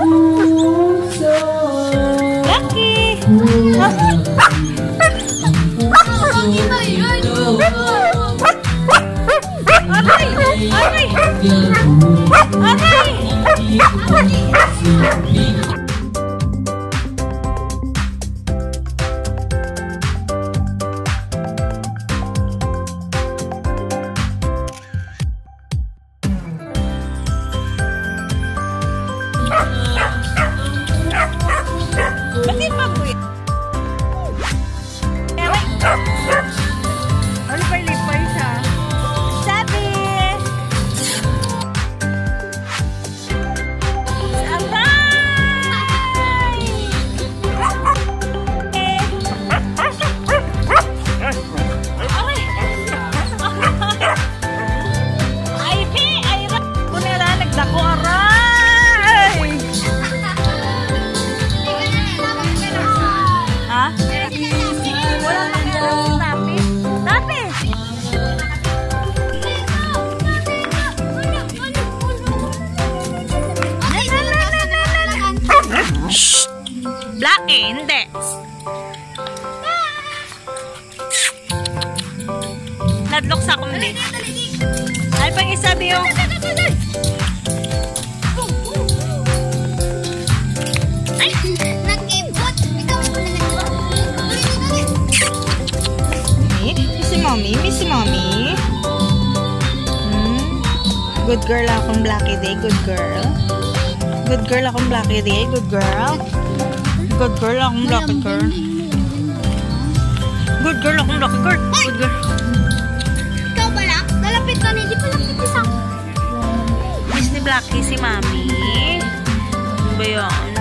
Lucky! Aray! Bakit baboy? Lipay-lipay siya. Sabi! Blacky, hindi. Nadlok sa akong din. Ay, pag isabi yung... Ay! Nag-ibot! Ikaw mo na Missy Mommy, Missy Mommy. Good girl akong Blacky day, good girl. Good girl akong Blacky day, good girl. Good girl akong Blacky girl. Good girl akong Blacky girl. Good girl. Ikaw ba lang? Lalapit ka na, hindi pa lang isa. Miss ni Blacky si Mami. Ano ba yan?